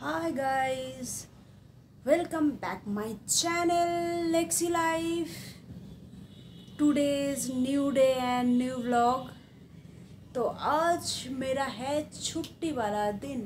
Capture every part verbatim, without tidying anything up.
Hi guys, welcome back my channel Lexi Life. Today's new day and new vlog. तो आज मेरा है छुट्टी वाला दिन।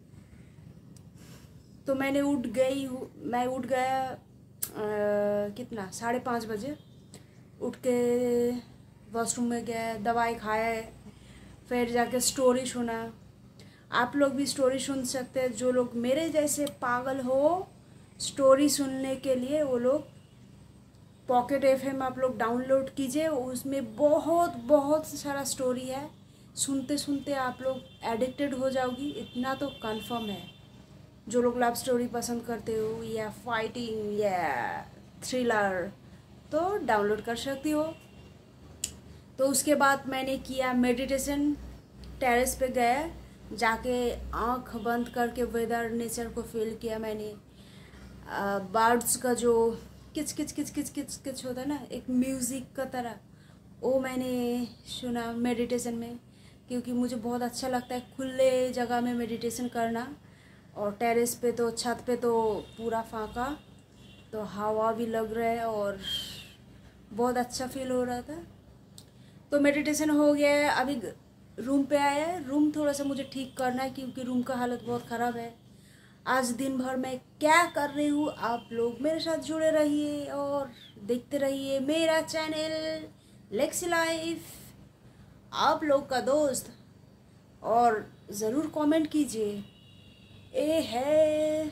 तो मैंने उठ गई हूँ मैं उठ गया आ, कितना साढ़े पाँच बजे उठ के वॉशरूम में गया, दवाई खाया, फिर जाके स्टोरी सुना। आप लोग भी स्टोरी सुन सकते हैं। जो लोग मेरे जैसे पागल हो स्टोरी सुनने के लिए, वो लोग पॉकेट एफएम आप लोग डाउनलोड कीजिए। उसमें बहुत बहुत सारा स्टोरी है, सुनते सुनते आप लोग एडिक्टेड हो जाओगी, इतना तो कंफर्म है। जो लोग लव स्टोरी पसंद करते हो या फाइटिंग या थ्रिलर तो डाउनलोड कर सकती हो। तो उसके बाद मैंने किया मेडिटेशन। टेरेस पे गया, जाके आँख बंद करके वेदर नेचर को फील किया मैंने। बर्ड्स का जो किच किच किच किच किच किच होता है ना, एक म्यूज़िक का तरह, वो मैंने सुना मेडिटेशन में। क्योंकि मुझे बहुत अच्छा लगता है खुले जगह में मेडिटेशन करना। और टेरेस पे तो छत पे तो पूरा फाका, तो हवा भी लग रहा है और बहुत अच्छा फील हो रहा था। तो मेडिटेशन हो गया है। अभी रूम पे आया है। रूम थोड़ा सा मुझे ठीक करना है क्योंकि रूम का हालत बहुत ख़राब है। आज दिन भर मैं क्या कर रही हूँ, आप लोग मेरे साथ जुड़े रहिए और देखते रहिए मेरा चैनल लेक्सी लाइफ, आप लोग का दोस्त। और ज़रूर कमेंट कीजिए। ये है,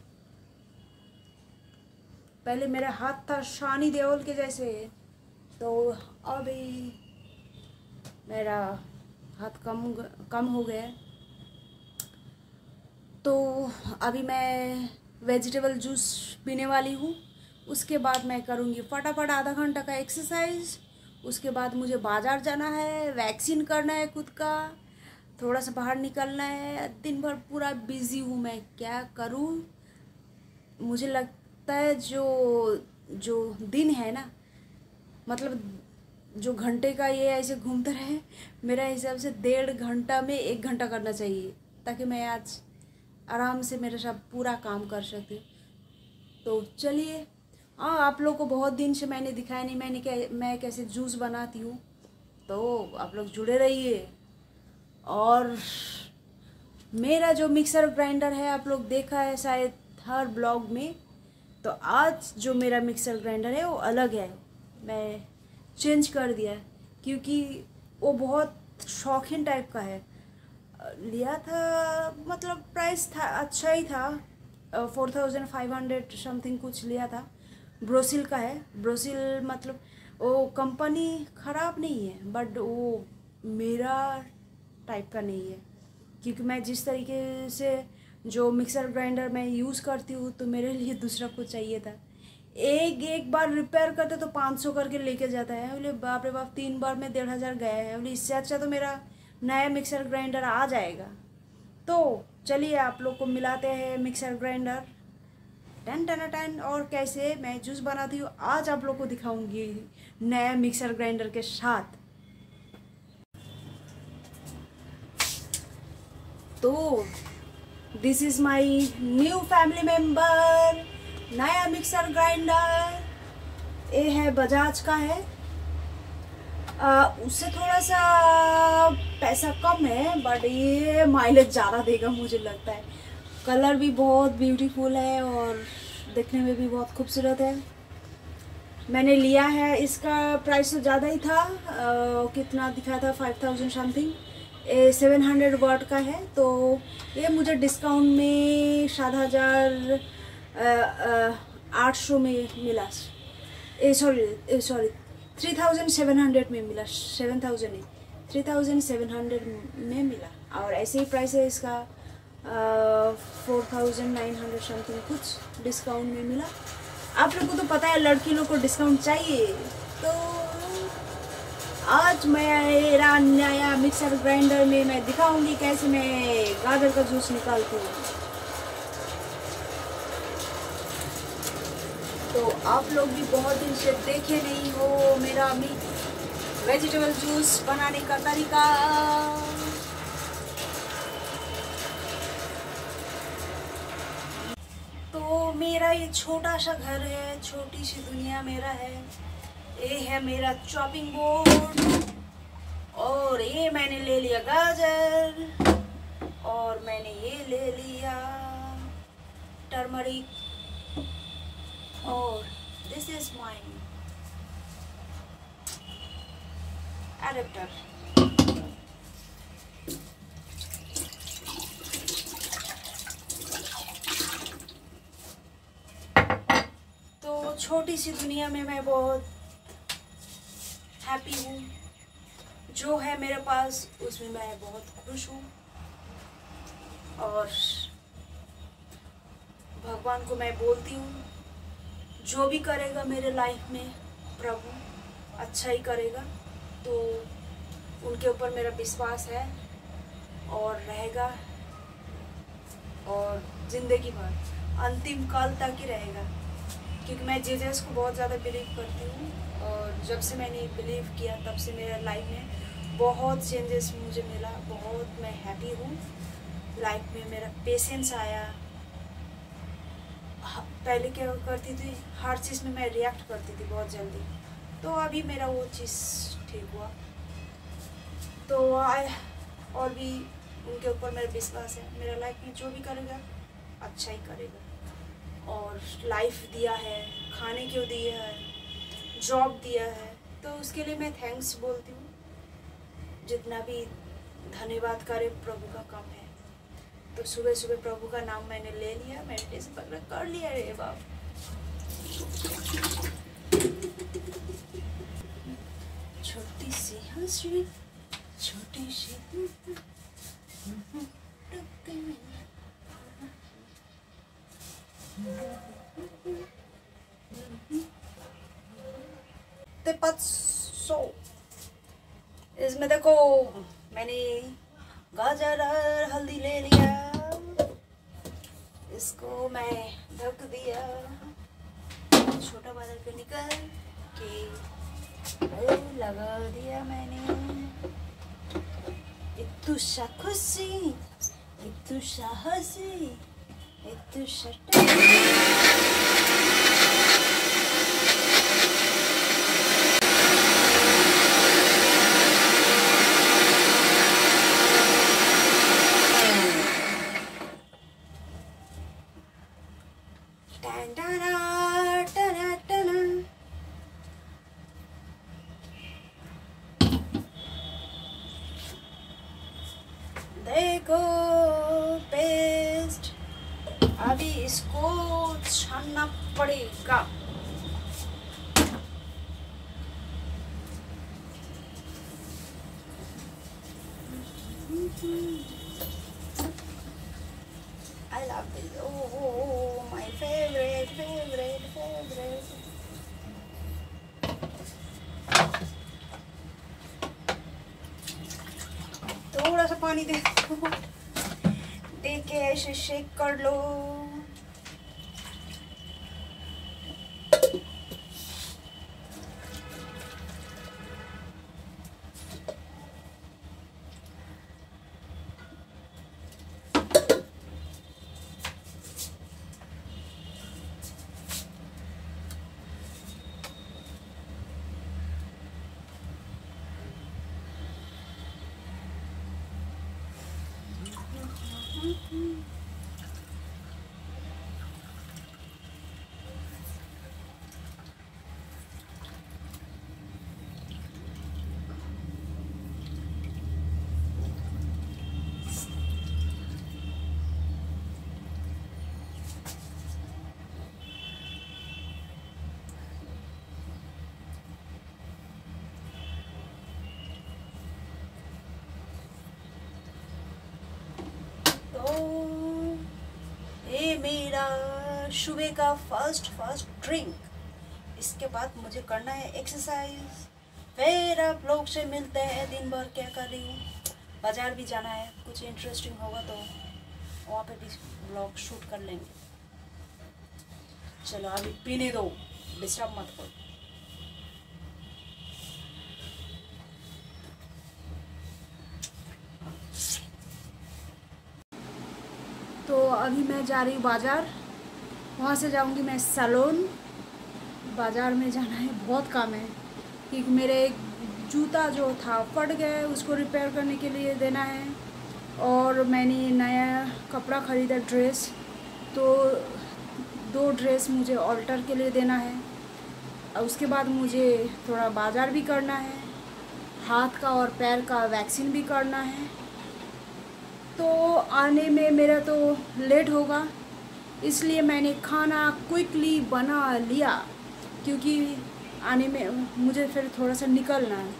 पहले मेरा हाथ था शानी देओल के जैसे, तो अभी मेरा हाथ कम कम हो गया। तो अभी मैं वेजिटेबल जूस पीने वाली हूँ। उसके बाद मैं करूँगी फटाफट आधा घंटा का एक्सरसाइज। उसके बाद मुझे बाज़ार जाना है, वैक्सीन करना है खुद का, थोड़ा सा बाहर निकलना है। दिन भर पूरा बिज़ी हूँ, मैं क्या करूँ। मुझे लगता है जो जो दिन है ना, मतलब जो घंटे का ये ऐसे घूमता रहे, मेरा हिसाब से डेढ़ घंटा में एक घंटा करना चाहिए, ताकि मैं आज आराम से मेरे साथ पूरा काम कर सकती। तो चलिए, हाँ, आप लोग को बहुत दिन से मैंने दिखाया नहीं मैंने क्या मैं कैसे जूस बनाती हूँ, तो आप लोग जुड़े रहिए। और मेरा जो मिक्सर ग्राइंडर है आप लोग देखा है शायद हर ब्लॉग में। तो आज जो मेरा मिक्सर ग्राइंडर है वो अलग है, मैं चेंज कर दिया क्योंकि वो बहुत शौकीन टाइप का है। लिया था, मतलब प्राइस था अच्छा ही था, four thousand five hundred something कुछ लिया था। ब्रोसिल का है। ब्रोसिल मतलब वो कंपनी ख़राब नहीं है, बट वो मेरा टाइप का नहीं है। क्योंकि मैं जिस तरीके से जो मिक्सर ग्राइंडर मैं यूज़ करती हूँ, तो मेरे लिए दूसरा कुछ चाहिए था। एक एक बार रिपेयर करते तो पाँच सौ करके लेके जाता है। बोले बाप रे बाप, तीन बार में डेढ़ हज़ार गया है। बोले इससे अच्छा तो मेरा नया मिक्सर ग्राइंडर आ जाएगा। तो चलिए आप लोग को मिलाते हैं मिक्सर ग्राइंडर। टन टन टन। और कैसे मैं जूस बनाती हूँ आज आप लोग को दिखाऊंगी नया मिक्सर ग्राइंडर के साथ। तो this is my new family member, नया मिक्सर ग्राइंडर। ये है बजाज का है। आ, उससे थोड़ा सा पैसा कम है, बट ये माइलेज ज़्यादा देगा मुझे लगता है। कलर भी बहुत ब्यूटीफुल है और देखने में भी बहुत खूबसूरत है। मैंने लिया है, इसका प्राइस तो ज़्यादा ही था। आ, कितना दिखा था, फाइव थाउजेंड समथिंग। ये सेवन हंड्रेड वाट का है। तो ये मुझे डिस्काउंट में सात हज़ार आठ सौ में मिला। Uh sorry sorry three thousand seven hundred में मिला। सेवन थाउजेंड नहीं, थ्री थाउजेंड सेवन हंड्रेड में मिला। और ऐसे ही प्राइस है इसका, four thousand nine hundred something कुछ डिस्काउंट में मिला। आप लोग को तो पता है लड़की लोग को डिस्काउंट चाहिए। तो आज मेरा नया मिक्सर ग्राइंडर में मैं दिखाऊंगी कैसे मैं गाजर का जूस निकालती हूँ। तो आप लोग भी बहुत दिन से देखे नहीं हो मेरा वेजिटेबल जूस बनाने का तरीका। मेरा ये छोटा सा घर है, छोटी सी दुनिया मेरा है। ये है मेरा चॉपिंग बोर्ड, और ये मैंने ले लिया गाजर, और मैंने ये ले लिया टर्मरिक, और दिस इज माय एडेप्टर। तो छोटी सी दुनिया में मैं बहुत हैप्पी हूँ। जो है मेरे पास उसमें मैं बहुत खुश हूँ, और भगवान को मैं बोलती हूँ जो भी करेगा मेरे लाइफ में प्रभु अच्छा ही करेगा। तो उनके ऊपर मेरा विश्वास है और रहेगा, और ज़िंदगी भर अंतिम काल तक ही रहेगा, क्योंकि मैं जीसस को बहुत ज़्यादा बिलीव करती हूँ। और जब से मैंने बिलीव किया तब से मेरे लाइफ में बहुत चेंजेस मुझे मिला, बहुत मैं हैप्पी हूँ। लाइफ में मेरा पेशेंस आया। पहले क्या करती थी, हर चीज़ में मैं रिएक्ट करती थी बहुत जल्दी, तो अभी मेरा वो चीज़ ठीक हुआ। तो आए और भी उनके ऊपर मेरा विश्वास है, मेरा लाइफ में जो भी करेगा अच्छा ही करेगा। और लाइफ दिया है, खाने क्यों दिया है, जॉब दिया है, तो उसके लिए मैं थैंक्स बोलती हूँ। जितना भी धन्यवाद करे प्रभु का कम है। तो सुबह सुबह प्रभु का नाम मैंने ले लिया, मेडिटेशन पकड़ कर लिया रे बाप। छोटी सी हंसी, छोटी सी ते सो इसमें देखो मैंने गाजर और हल्दी ले लिया, इसको मैं ढक दिया। छोटा बादल को निकल के लगा दिया मैंने। इतू सा खुशी, इतू सा हंसी, इतू सा देखो पेस्ट, अभी इसको छानना पड़ेगा। I love this. Oh, oh, oh, my favorite, favorite, favorite. थोड़ा सा पानी दे दो, दे के ऐसे शेक कर लो। ये मेरा सुबह का फर्स्ट फर्स्ट ड्रिंक। इसके बाद मुझे करना है एक्सरसाइज। फिर आप लोग से मिलते हैं, दिन भर क्या कर रही हूँ। बाज़ार भी जाना है, कुछ इंटरेस्टिंग होगा तो वहाँ पे भी ब्लॉग शूट कर लेंगे। चलो अभी पीने दो, डिस्टर्ब मत करो। तो अभी मैं जा रही हूँ बाज़ार, वहाँ से जाऊँगी मैं सैलून। बाज़ार में जाना है, बहुत काम है क्योंकि मेरे एक जूता जो था फट गया है, उसको रिपेयर करने के लिए देना है। और मैंने नया कपड़ा ख़रीदा, ड्रेस, तो दो ड्रेस मुझे ऑल्टर के लिए देना है। और उसके बाद मुझे थोड़ा बाज़ार भी करना है, हाथ का और पैर का वैक्सीन भी करना है। तो आने में मेरा तो लेट होगा, इसलिए मैंने खाना क्विकली बना लिया क्योंकि आने में मुझे फिर थोड़ा सा निकलना है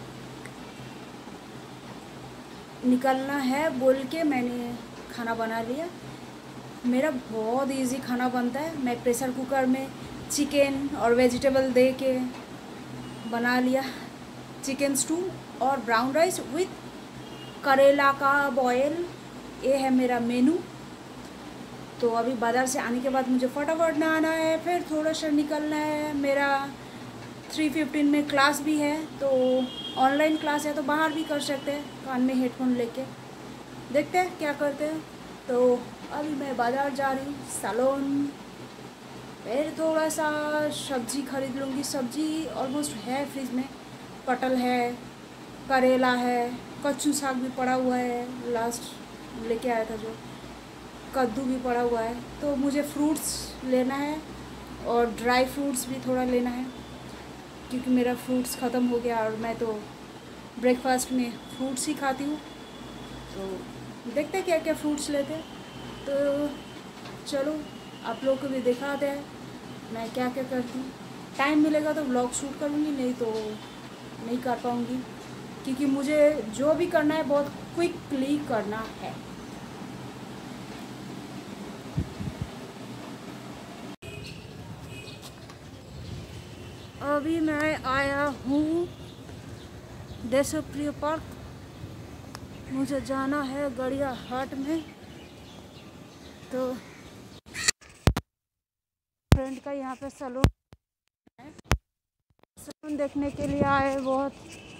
निकलना है बोल के मैंने खाना बना लिया। मेरा बहुत इजी खाना बनता है। मैं प्रेशर कुकर में चिकन और वेजिटेबल दे के बना लिया, चिकन स्टू और ब्राउन राइस विथ करेला का बॉयल। ये है मेरा मेनू। तो अभी बाज़ार से आने के बाद मुझे फटाफट नहाना है, फिर थोड़ा सा निकलना है। मेरा थ्री फिफ्टीन में क्लास भी है, तो ऑनलाइन क्लास है तो बाहर भी कर सकते हैं, कान में हेडफोन लेके। देखते हैं क्या करते हैं। तो अभी मैं बाज़ार जा रही हूँ, सैलून। फिर थोड़ा सा सब्ज़ी खरीद लूँगी। सब्ज़ी ऑलमोस्ट है फ्रिज में, पटल है, करेला है, कच्चू साग भी पड़ा हुआ है, लास्ट लेके आया था जो, कद्दू भी पड़ा हुआ है। तो मुझे फ्रूट्स लेना है और ड्राई फ्रूट्स भी थोड़ा लेना है क्योंकि मेरा फ्रूट्स ख़त्म हो गया और मैं तो ब्रेकफास्ट में फ्रूट्स ही खाती हूँ। तो देखते हैं क्या क्या फ्रूट्स लेते हैं। तो चलो आप लोग को भी दिखाते हैं मैं क्या क्या करती हूँ। टाइम मिलेगा तो व्लॉग शूट करूँगी, नहीं तो नहीं कर पाऊँगी क्योंकि मुझे जो भी करना है बहुत क्विकली करना है। अभी मैं आया हूँ देशप्रिय पार्क। मुझे जाना है गड़िया हाट में। तो फ्रेंड का यहाँ पे सैलून है, सैलून देखने के लिए आए बहुत।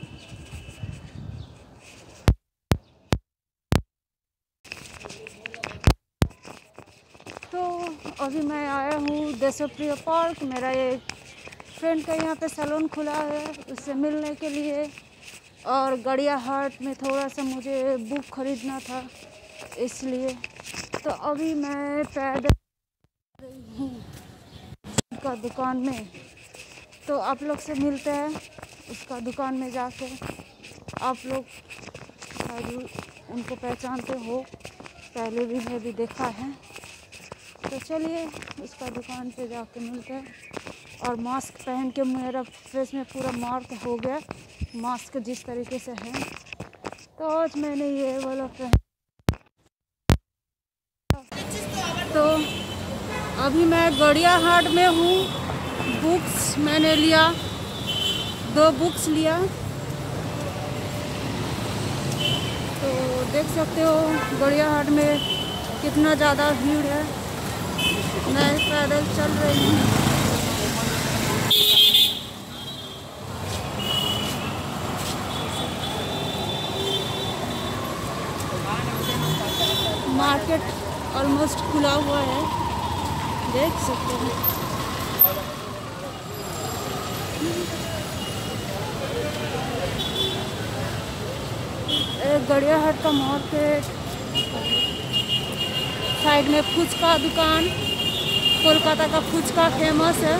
तो अभी मैं आया हूँ देशप्रिय पार्क। मेरा एक फ्रेंड का यहाँ पे सैलून खुला है, उससे मिलने के लिए। और गड़िया हाट में थोड़ा सा मुझे बुक खरीदना था, इसलिए। तो अभी मैं पैदल रही हूँ उसका दुकान में। तो आप लोग से मिलते हैं उसका दुकान में जाके। आप लोग शायद उनको पहचानते हो, पहले भी मैं भी देखा है। तो चलिए उसका दुकान पे जाके मिलते हैं। और मास्क पहन के मेरा फेस में पूरा मार्क हो गया, मास्क जिस तरीके से है। तो आज मैंने ये वाला पहन। तो अभी मैं गड़िया हाट में हूँ। बुक्स मैंने लिया, दो बुक्स लिया। तो देख सकते हो गड़िया हाट में कितना ज़्यादा भीड़ है। मैं पैदल चल रही हूँ। मार्केट ऑलमोस्ट खुला हुआ है, देख सकते हैं। एक गड़िया हाट का मार्केट, साइड में फुचका दुकान। कोलकाता का फुचका फेमस है।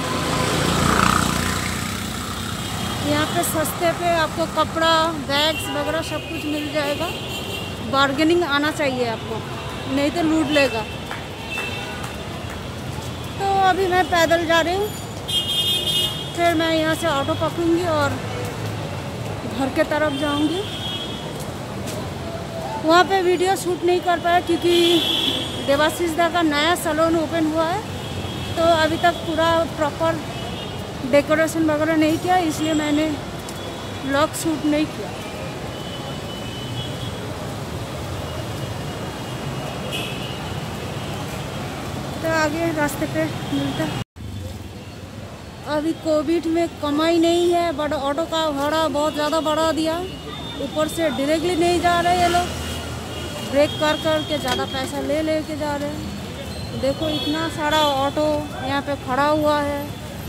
यहाँ पे सस्ते पे आपको कपड़ा, बैग्स वगैरह सब कुछ मिल जाएगा। बार्गेनिंग आना चाहिए आपको, नहीं तो लूट लेगा। तो अभी मैं पैदल जा रही हूँ, फिर मैं यहाँ से ऑटो पकड़ूँगी और घर के तरफ जाऊँगी। वहाँ पे वीडियो शूट नहीं कर पाया क्योंकि देवाशीष दा का नया सैलून ओपन हुआ है, तो अभी तक पूरा प्रॉपर डेकोरेशन वगैरह नहीं किया, इसलिए मैंने व्लॉग शूट नहीं किया। तो आगे रास्ते पे मिलता। अभी कोविड में कमाई नहीं है, बट ऑटो का भाड़ा बहुत ज़्यादा बढ़ा दिया। ऊपर से डायरेक्टली नहीं जा रहे ये लोग, ब्रेक कर कर के ज़्यादा पैसा ले ले के जा रहे हैं। देखो इतना सारा ऑटो यहाँ पे खड़ा हुआ है,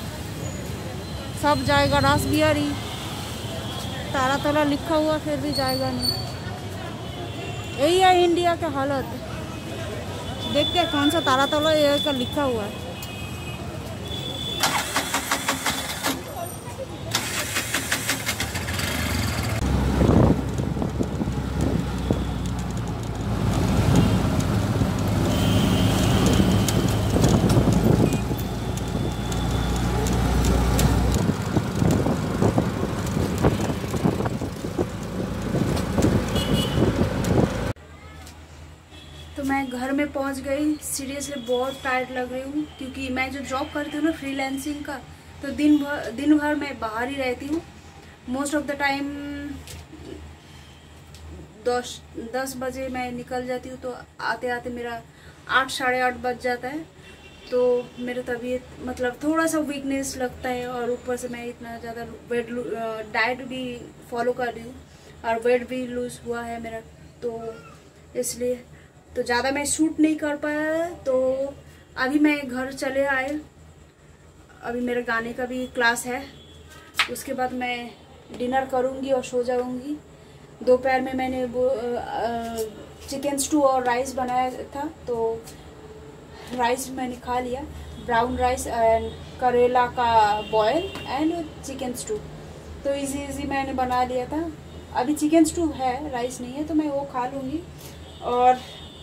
सब जाएगा रासबिहारी। तारातला लिखा हुआ फिर भी जाएगा नहीं। यही है इंडिया के हालत। देखते हैं कौन सा तारातला ये का लिखा हुआ है। तो मैं घर में पहुंच गई। सीरियसली बहुत टायर्ड लग रही हूँ, क्योंकि मैं जो जॉब करती हूँ ना फ्रीलांसिंग का, तो दिन भर दिन भर मैं बाहर ही रहती हूँ। मोस्ट ऑफ द टाइम दस दस बजे मैं निकल जाती हूँ, तो आते आते मेरा आठ साढ़े आठ बज जाता है। तो मेरा तबीयत मतलब थोड़ा सा वीकनेस लगता है, और ऊपर से मैं इतना ज़्यादा वेट डाइट भी फॉलो कर रही हूँ और वेट भी लूज़ हुआ है मेरा, तो इसलिए तो ज़्यादा मैं शूट नहीं कर पाया। तो अभी मैं घर चले आए। अभी मेरे गाने का भी क्लास है, उसके बाद मैं डिनर करूँगी और सो जाऊँगी। दोपहर में मैंने वो चिकन स्टू और राइस बनाया था, तो राइस मैंने खा लिया, ब्राउन राइस एंड करेला का बॉयल एंड चिकन स्टू। तो इजी इजी मैंने बना लिया था। अभी चिकन स्टू है, राइस नहीं है, तो मैं वो खा लूँगी। और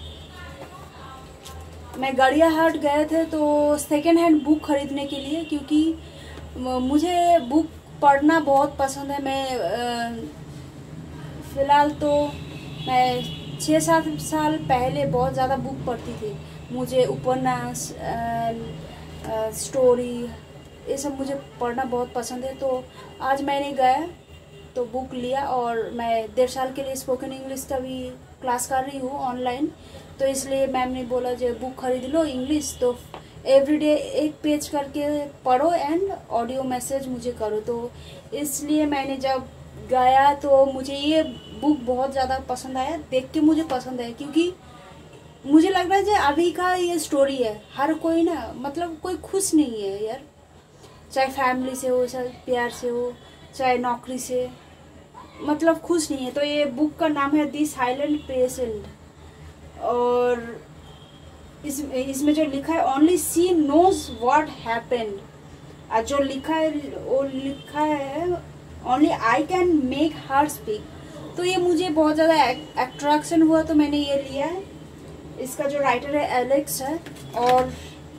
मैं गड़िया हाट गए थे तो सेकेंड हैंड बुक खरीदने के लिए, क्योंकि मुझे बुक पढ़ना बहुत पसंद है। मैं फ़िलहाल तो मैं छः सात साल पहले बहुत ज़्यादा बुक पढ़ती थी। मुझे उपन्यास, स्टोरी, ये सब मुझे पढ़ना बहुत पसंद है। तो आज मैंने गया तो बुक लिया, और मैं डेढ़ साल के लिए स्पोकन इंग्लिश का भी क्लास कर रही हूँ ऑनलाइन। तो इसलिए मैम ने बोला जो बुक खरीद लो इंग्लिश, तो एवरीडे एक पेज करके पढ़ो एंड ऑडियो मैसेज मुझे करो। तो इसलिए मैंने जब गया तो मुझे ये बुक बहुत ज़्यादा पसंद आया, देख के मुझे पसंद है, क्योंकि मुझे लग रहा है जो अभी का ये स्टोरी है। हर कोई ना मतलब कोई खुश नहीं है यार, चाहे फैमिली से हो, चाहे प्यार से हो, चाहे नौकरी से, मतलब खुश नहीं है। तो ये बुक का नाम है दी साइलेंट पेशेंट, और इस इसमें जो लिखा है only she knows what happened, और जो लिखा है वो लिखा है only I can make her speak. तो ये मुझे बहुत ज़्यादा अट्रैक्शन हुआ, तो मैंने ये लिया है। इसका जो राइटर है एलेक्स है, और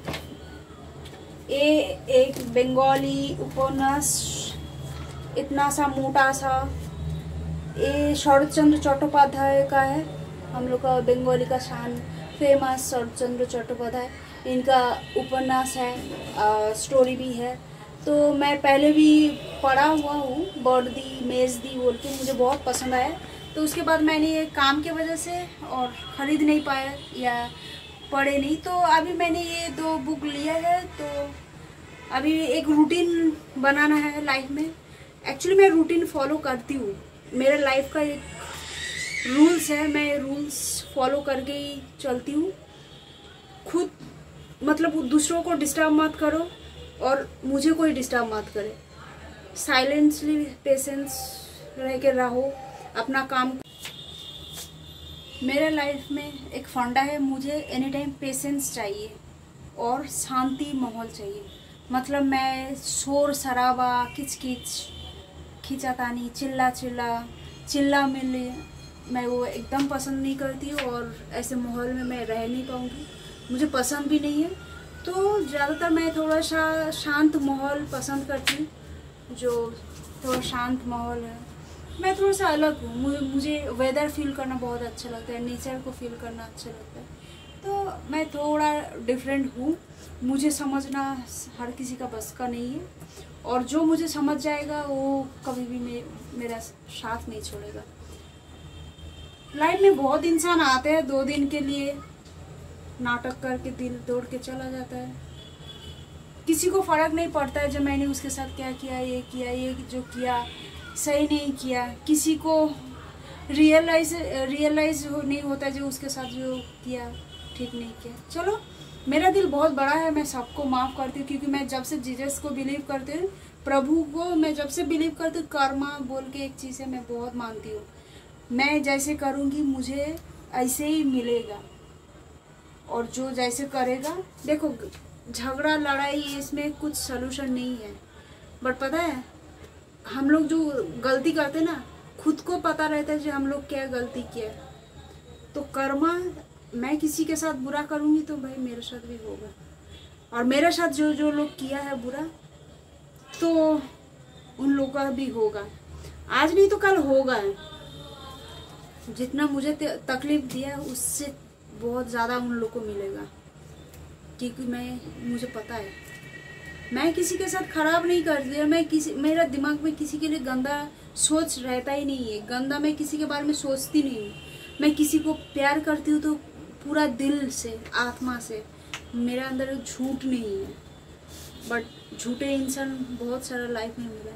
ये एक बंगाली उपन्यास, इतना सा मोटा सा, ये शरत चंद्र चट्टोपाध्याय का है, हम लोग का बंगाली का शान फेमस शरत चंद्र चट्टोपाध्याय। इनका उपन्यास है, आ, स्टोरी भी है। तो मैं पहले भी पढ़ा हुआ हूँ, बर्ड दी मेज दी बोल के, मुझे बहुत पसंद आया। तो उसके बाद मैंने ये काम के वजह से और ख़रीद नहीं पाया या पढ़े नहीं, तो अभी मैंने ये दो बुक लिया है। तो अभी एक रूटीन बनाना है लाइफ में। एक्चुअली मैं रूटीन फॉलो करती हूँ, मेरे लाइफ का एक रूल्स है, मैं रूल्स फॉलो करके ही चलती हूँ। खुद मतलब दूसरों को डिस्टर्ब मत करो, और मुझे कोई डिस्टर्ब मत करे। साइलेंसली पेशेंस रह के रहो अपना काम। मेरे लाइफ में एक फंडा है, मुझे एनी टाइम पेशेंस चाहिए और शांति माहौल चाहिए। मतलब मैं शोर शराबा, किचकिच, खींचातानी, चिल्ला चिल्ला चिल्ला मिले, मैं वो एकदम पसंद नहीं करती, और ऐसे माहौल में मैं रह नहीं पाऊँगी, मुझे पसंद भी नहीं है। तो ज़्यादातर मैं थोड़ा सा शांत माहौल पसंद करती हूँ, जो थोड़ा शांत माहौल है। मैं थोड़ा सा अलग हूँ, मुझे मुझे वेदर फील करना बहुत अच्छा लगता है, नेचर को फील करना अच्छा लगता है। तो मैं थोड़ा डिफरेंट हूँ, मुझे समझना हर किसी का बस का नहीं है, और जो मुझे समझ जाएगा वो कभी भी मे, मेरा साथ नहीं छोड़ेगा। लाइफ में बहुत इंसान आते हैं दो दिन के लिए, नाटक करके दिल तोड़ के चला जाता है। किसी को फर्क नहीं पड़ता है जब मैंने उसके साथ क्या किया, ये किया, ये जो किया सही नहीं किया। किसी को रियलाइज रियलाइज नहीं होता जो उसके साथ जो किया ठीक नहीं किया। चलो मेरा दिल बहुत बड़ा है, मैं सबको माफ़ करती हूँ, क्योंकि मैं जब से जीसस को बिलीव करती हूँ, प्रभु को मैं जब से बिलीव करती हूँ, कर्मा बोल के एक चीज़ है, मैं बहुत मानती हूँ। मैं जैसे करूँगी मुझे ऐसे ही मिलेगा, और जो जैसे करेगा, देखो झगड़ा लड़ाई इसमें कुछ सलूशन नहीं है, बट पता है हम लोग जो गलती करते ना, खुद को पता रहता है कि हम लोग क्या गलती किया। तो कर्मा, मैं किसी के साथ बुरा करूँगी तो भाई मेरे साथ भी होगा, और मेरे साथ जो जो लोग किया है बुरा, तो उन लोगों का भी होगा। आज नहीं तो कल होगा। जितना मुझे तकलीफ दिया है उससे बहुत ज़्यादा उन लोगों को मिलेगा, क्योंकि मैं मुझे पता है मैं किसी के साथ खराब नहीं करती। मैं किसी, मेरा दिमाग में किसी के लिए गंदा सोच रहता ही नहीं है, गंदा मैं किसी के बारे में सोचती नहीं हूँ। मैं किसी को प्यार करती हूँ तो पूरा दिल से, आत्मा से। मेरे अंदर झूठ नहीं है, बट झूठे इंसान बहुत सारा लाइफ में मिला।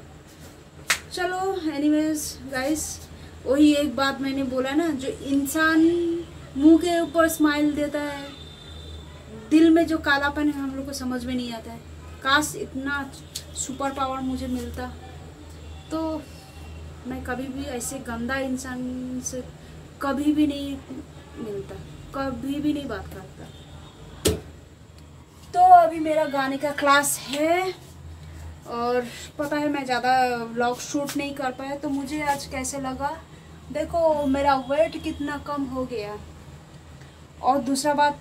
चलो एनीवेज गाइस, वही एक बात मैंने बोला ना, जो इंसान मुंह के ऊपर स्माइल देता है, दिल में जो कालापन है हम लोग को समझ में नहीं आता है। काश इतना सुपर पावर मुझे मिलता तो मैं कभी भी ऐसे गंदा इंसान से कभी भी नहीं मिलता, कभी भी नहीं बात करता। तो अभी मेरा गाने का क्लास है, और पता है मैं ज़्यादा व्लॉग शूट नहीं कर पाया, तो मुझे आज कैसे लगा, देखो मेरा वेट कितना कम हो गया। और दूसरा बात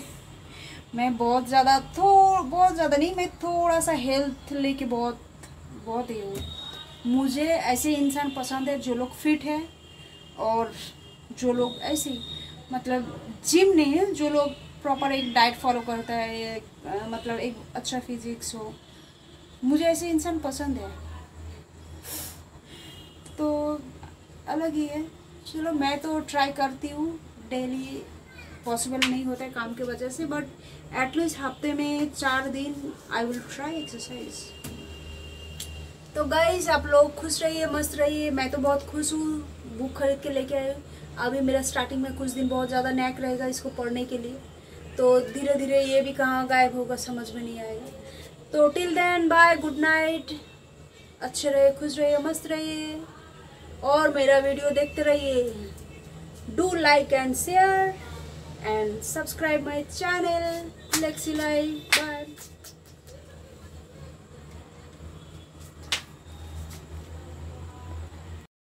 मैं बहुत ज़्यादा थोड़ा बहुत ज़्यादा नहीं, मैं थोड़ा सा हेल्थ लेके बहुत बहुत ही हूँ। मुझे ऐसे इंसान पसंद है जो लोग फिट है, और जो लोग ऐसे मतलब जिम नहीं है, जो लोग प्रॉपर एक डाइट फॉलो करता है, एक, मतलब एक अच्छा फिजिक्स हो। मुझे ऐसे इंसान पसंद है, तो अलग ही है। चलो मैं तो ट्राई करती हूँ, डेली पॉसिबल नहीं होता है काम की वजह से, बट एटलीस्ट हफ्ते में चार दिन आई विल ट्राई एक्सरसाइज। तो गाइज आप लोग खुश रहिए, मस्त रहिए। मैं तो बहुत खुश हूँ, बुक खरीद के लेके आई। अभी मेरा स्टार्टिंग में कुछ दिन बहुत ज़्यादा नैक रहेगा इसको पढ़ने के लिए, तो धीरे धीरे ये भी कहाँ गायब होगा समझ में नहीं आएगा। तो till then bye, good night, अच्छे रहिए, खुश रहिए, मस्त रहिए, और मेरा वीडियो देखते रहिए। Do like and share and subscribe my channel Lexi Life. Bye.